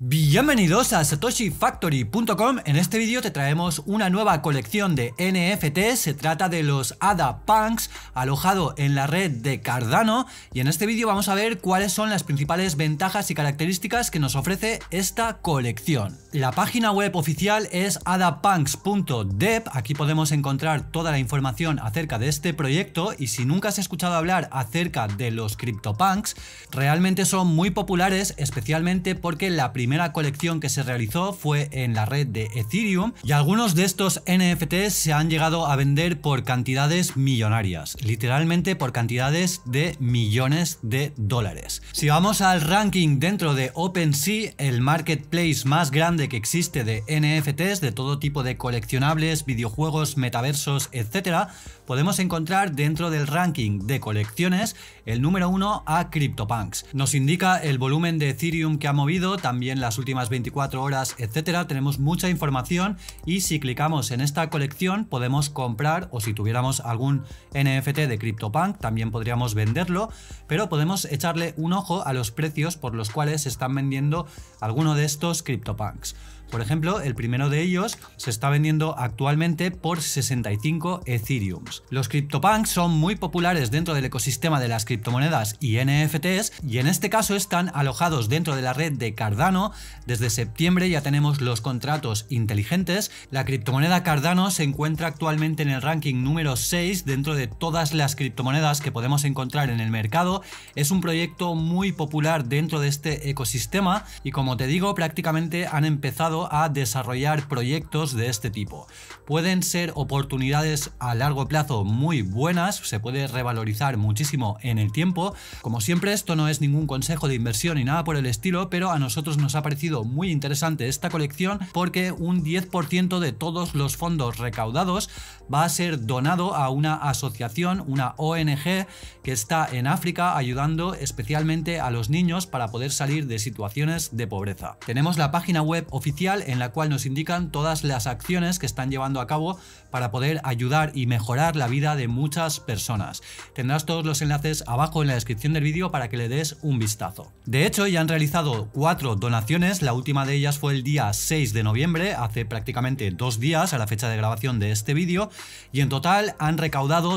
Bienvenidos a SatoshiFactory.com. En este vídeo te traemos una nueva colección de NFTs. Se trata de los ADA Punks, alojado en la red de Cardano, y en este vídeo vamos a ver cuáles son las principales ventajas y características que nos ofrece esta colección. La página web oficial es adapunks.dev. Aquí podemos encontrar toda la información acerca de este proyecto, y si nunca has escuchado hablar acerca de los CryptoPunks, realmente son muy populares, especialmente porque la primera colección que se realizó fue en la red de Ethereum, y algunos de estos NFTs se han llegado a vender por cantidades millonarias, literalmente por cantidades de millones de dólares. Si vamos al ranking dentro de OpenSea, el marketplace más grande que existe de NFTs, de todo tipo de coleccionables, videojuegos, metaversos, etc., podemos encontrar dentro del ranking de colecciones el número 1 a CryptoPunks. Nos indica el volumen de Ethereum que ha movido, también las últimas 24 horas, etcétera. Tenemos mucha información, y si clicamos en esta colección podemos comprar, o si tuviéramos algún NFT de CryptoPunk también podríamos venderlo, pero podemos echarle un ojo a los precios por los cuales se están vendiendo alguno de estos CryptoPunks. Por ejemplo, el primero de ellos se está vendiendo actualmente por 65 Ethereums. Los CryptoPunks son muy populares dentro del ecosistema de las criptomonedas y NFTs, y en este caso están alojados dentro de la red de Cardano. Desde septiembre ya tenemos los contratos inteligentes. La criptomoneda Cardano se encuentra actualmente en el ranking número 6 dentro de todas las criptomonedas que podemos encontrar en el mercado. Es un proyecto muy popular dentro de este ecosistema, y como te digo, prácticamente han empezado a desarrollar proyectos de este tipo. Pueden ser oportunidades a largo plazo muy buenas, se puede revalorizar muchísimo en el tiempo. Como siempre, esto no es ningún consejo de inversión ni nada por el estilo, pero a nosotros nos ha parecido muy interesante esta colección porque un 10% de todos los fondos recaudados va a ser donado a una asociación, una ONG que está en África ayudando especialmente a los niños para poder salir de situaciones de pobreza. Tenemos la página web oficial en la cual nos indican todas las acciones que están llevando a cabo para poder ayudar y mejorar la vida de muchas personas. Tendrás todos los enlaces abajo en la descripción del vídeo para que le des un vistazo. De hecho, ya han realizado 4 donaciones, la última de ellas fue el día 6 de noviembre, hace prácticamente 2 días a la fecha de grabación de este vídeo, y en total han recaudado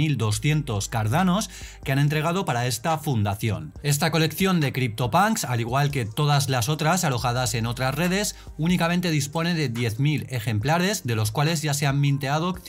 12.200 cardanos que han entregado para esta fundación. Esta colección de CryptoPunks, al igual que todas las otras alojadas en otras redes, únicamente dispone de 10.000 ejemplares, de los cuales ya se han minteado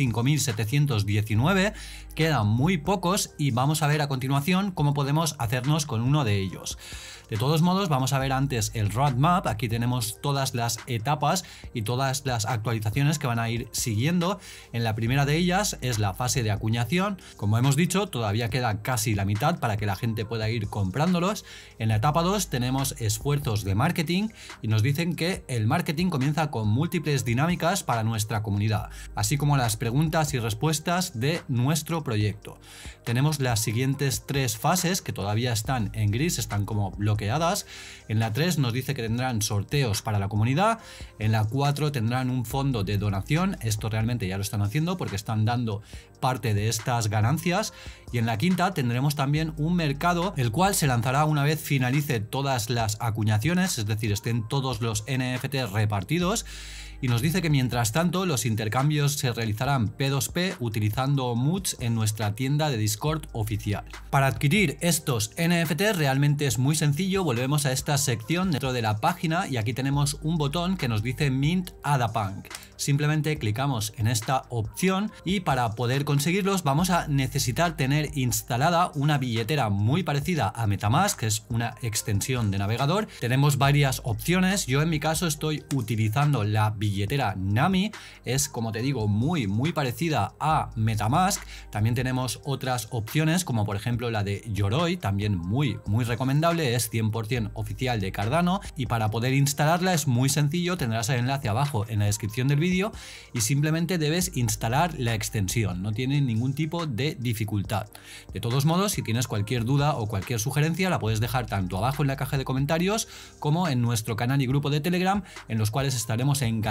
5.719, quedan muy pocos, y vamos a ver a continuación cómo podemos hacernos con uno de ellos. De todos modos, vamos a ver antes el roadmap. Aquí tenemos todas las etapas y todas las actualizaciones que van a ir siguiendo. En la primera de ellas es la fase de acuñación. Como hemos dicho, todavía queda casi la mitad para que la gente pueda ir comprándolos. En la etapa 2 tenemos esfuerzos de marketing, y nos dicen que el marketing comienza con múltiples dinámicas para nuestra comunidad, así como las preguntas y respuestas de nuestro proyecto. Tenemos las siguientes 3 fases que todavía están en gris, están como bloqueadas. En la 3 nos dice que tendrán sorteos para la comunidad. En la 4 tendrán un fondo de donación. Esto realmente ya lo están haciendo porque están dando parte de estas ganancias. Y en la 5 tendremos también un mercado, el cual se lanzará una vez finalice todas las acuñaciones, es decir, estén todos los NFT repartidos. Y nos dice que mientras tanto los intercambios se realizarán P2P utilizando MUX en nuestra tienda de Discord oficial. Para adquirir estos NFT realmente es muy sencillo. Volvemos a esta sección dentro de la página, y aquí tenemos un botón que nos dice Mint AdaPunk. Simplemente clicamos en esta opción, y para poder conseguirlos vamos a necesitar tener instalada una billetera muy parecida a MetaMask, que es una extensión de navegador. Tenemos varias opciones. Yo en mi caso estoy utilizando la billetera Nami, es, como te digo, muy parecida a MetaMask. También tenemos otras opciones como por ejemplo la de Yoroi, también muy recomendable, es 100% oficial de Cardano, y para poder instalarla es muy sencillo. Tendrás el enlace abajo en la descripción del vídeo y simplemente debes instalar la extensión, no tiene ningún tipo de dificultad. De todos modos, si tienes cualquier duda o cualquier sugerencia la puedes dejar tanto abajo en la caja de comentarios como en nuestro canal y grupo de Telegram, en los cuales estaremos encantados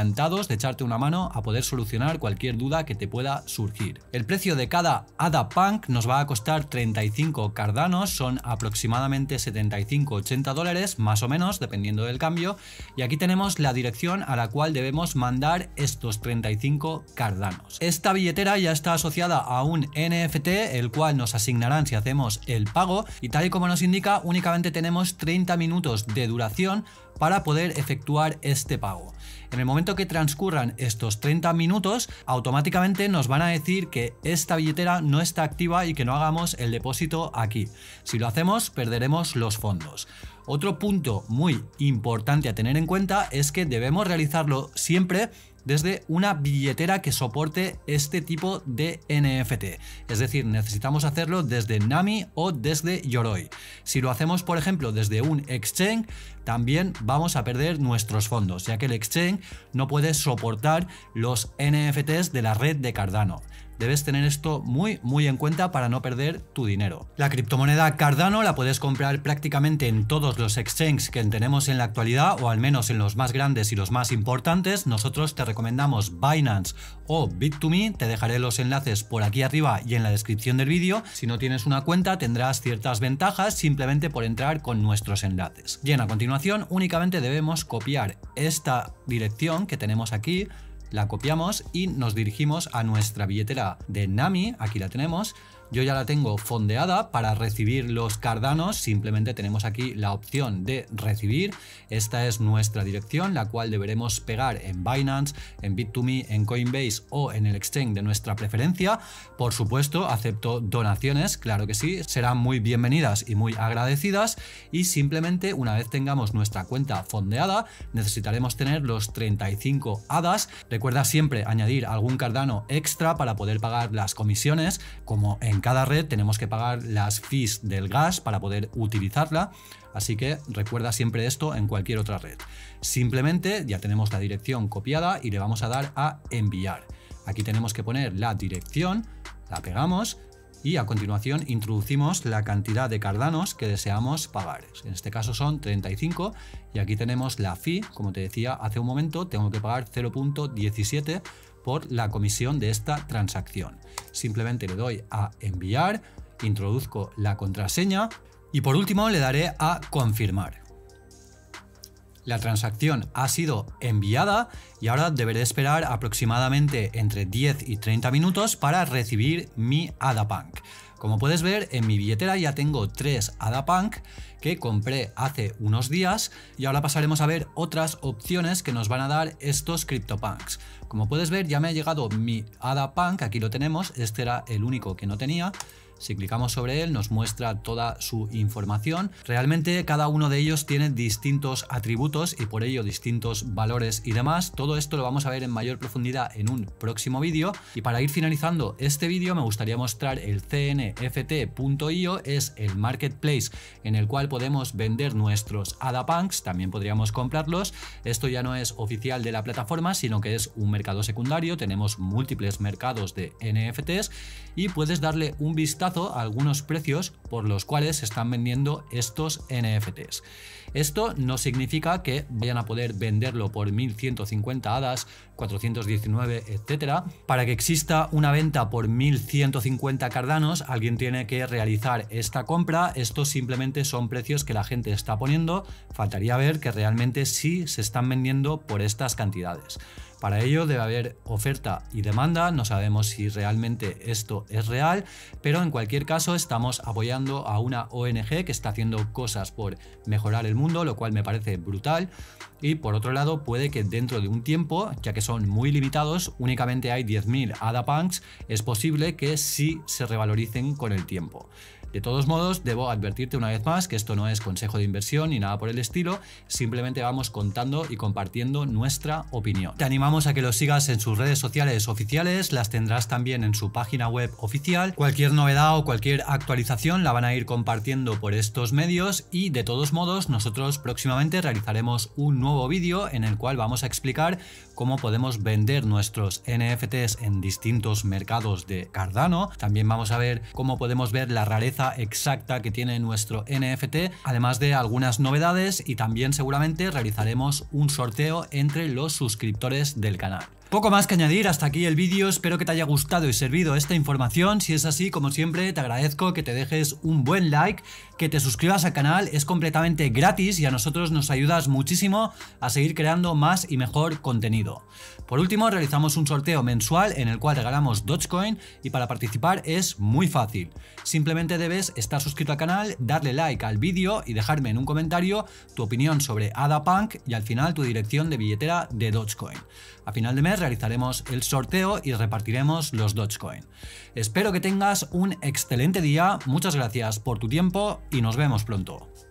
encantados de echarte una mano a poder solucionar cualquier duda que te pueda surgir. El precio de cada ADA Punk nos va a costar 35 Cardanos, son aproximadamente 75-80 dólares, más o menos, dependiendo del cambio, y aquí tenemos la dirección a la cual debemos mandar estos 35 Cardanos. Esta billetera ya está asociada a un NFT, el cual nos asignarán si hacemos el pago, y tal y como nos indica, únicamente tenemos 30 minutos de duración para poder efectuar este pago. En el momento que transcurran estos 30 minutos, automáticamente nos van a decir que esta billetera no está activa y que no hagamos el depósito aquí. Si lo hacemos, perderemos los fondos. Otro punto muy importante a tener en cuenta es que debemos realizarlo siempre desde una billetera que soporte este tipo de NFT. Es decir, necesitamos hacerlo desde Nami o desde Yoroi. Si lo hacemos, por ejemplo, desde un exchange, también vamos a perder nuestros fondos, ya que el exchange no puede soportar los NFTs de la red de Cardano. Debes tener esto muy en cuenta para no perder tu dinero. La criptomoneda Cardano la puedes comprar prácticamente en todos los exchanges que tenemos en la actualidad, o al menos en los más grandes y los más importantes. Nosotros te recomendamos Binance o Bit2Me, te dejaré los enlaces por aquí arriba y en la descripción del vídeo. Si no tienes una cuenta tendrás ciertas ventajas simplemente por entrar con nuestros enlaces. Bien, a continuación únicamente debemos copiar esta dirección que tenemos aquí. La copiamos y nos dirigimos a nuestra billetera de Nami, aquí la tenemos. Yo ya la tengo fondeada. Para recibir los Cardanos simplemente tenemos aquí la opción de recibir. Esta es nuestra dirección, la cual deberemos pegar en Binance, en Bit2Me, en Coinbase o en el exchange de nuestra preferencia. Por supuesto, acepto donaciones, claro que sí, serán muy bienvenidas y muy agradecidas. Y simplemente una vez tengamos nuestra cuenta fondeada, necesitaremos tener los 35 ADAs. Recuerda siempre añadir algún Cardano extra para poder pagar las comisiones, como en cada red tenemos que pagar las fees del gas para poder utilizarla, así que recuerda siempre esto en cualquier otra red. Simplemente ya tenemos la dirección copiada y le vamos a dar a enviar. Aquí tenemos que poner la dirección, la pegamos y a continuación introducimos la cantidad de Cardanos que deseamos pagar. En este caso son 35 y aquí tenemos la fee, como te decía hace un momento, tengo que pagar 0.17 por la comisión de esta transacción. Simplemente le doy a enviar, introduzco la contraseña y por último le daré a confirmar. La transacción ha sido enviada y ahora deberé esperar aproximadamente entre 10 y 30 minutos para recibir mi ADA Punk. Como puedes ver, en mi billetera ya tengo 3 ADA Punk que compré hace unos días y ahora pasaremos a ver otras opciones que nos van a dar estos CryptoPunks. Como puedes ver, ya me ha llegado mi ADA Punk, aquí lo tenemos, este era el único que no tenía. Si clicamos sobre él nos muestra toda su información. Realmente cada uno de ellos tiene distintos atributos y por ello distintos valores y demás. Todo esto lo vamos a ver en mayor profundidad en un próximo vídeo. Y para ir finalizando este vídeo me gustaría mostrar el cnft.io, es el marketplace en el cual podemos vender nuestros ADA Punks, también podríamos comprarlos. Esto ya no es oficial de la plataforma, sino que es un mercado secundario. Tenemos múltiples mercados de NFTs y puedes darle un vistazo a algunos precios por los cuales se están vendiendo estos NFTs. Esto no significa que vayan a poder venderlo por 1150 hadas, 419, etcétera. Para que exista una venta por 1150 Cardanos, alguien tiene que realizar esta compra. Estos simplemente son precios que la gente está poniendo. Faltaría ver que realmente sí se están vendiendo por estas cantidades. Para ello debe haber oferta y demanda, no sabemos si realmente esto es real, pero en cualquier caso estamos apoyando a una ONG que está haciendo cosas por mejorar el mundo, lo cual me parece brutal. Y por otro lado, puede que dentro de un tiempo, ya que son muy limitados, únicamente hay 10.000 ADA Punks, es posible que sí se revaloricen con el tiempo. De todos modos, debo advertirte una vez más que esto no es consejo de inversión ni nada por el estilo, simplemente vamos contando y compartiendo nuestra opinión. Te animamos a que los sigas en sus redes sociales oficiales, las tendrás también en su página web oficial. Cualquier novedad o cualquier actualización la van a ir compartiendo por estos medios y de todos modos nosotros próximamente realizaremos un nuevo vídeo en el cual vamos a explicar cómo podemos vender nuestros NFTs en distintos mercados de Cardano. También vamos a ver cómo podemos ver la rareza pieza exacta que tiene nuestro NFT, además de algunas novedades, y también seguramente realizaremos un sorteo entre los suscriptores del canal. Poco más que añadir, hasta aquí el vídeo, espero que te haya gustado y servido esta información. Si es así, como siempre, te agradezco que te dejes un buen like, que te suscribas al canal, es completamente gratis y a nosotros nos ayudas muchísimo a seguir creando más y mejor contenido. Por último, realizamos un sorteo mensual en el cual regalamos Dogecoin y para participar es muy fácil. Simplemente debes estar suscrito al canal, darle like al vídeo y dejarme en un comentario tu opinión sobre ADA Punk y al final tu dirección de billetera de Dogecoin. A final de mes realizaremos el sorteo y repartiremos los Dogecoin. Espero que tengas un excelente día, muchas gracias por tu tiempo y nos vemos pronto.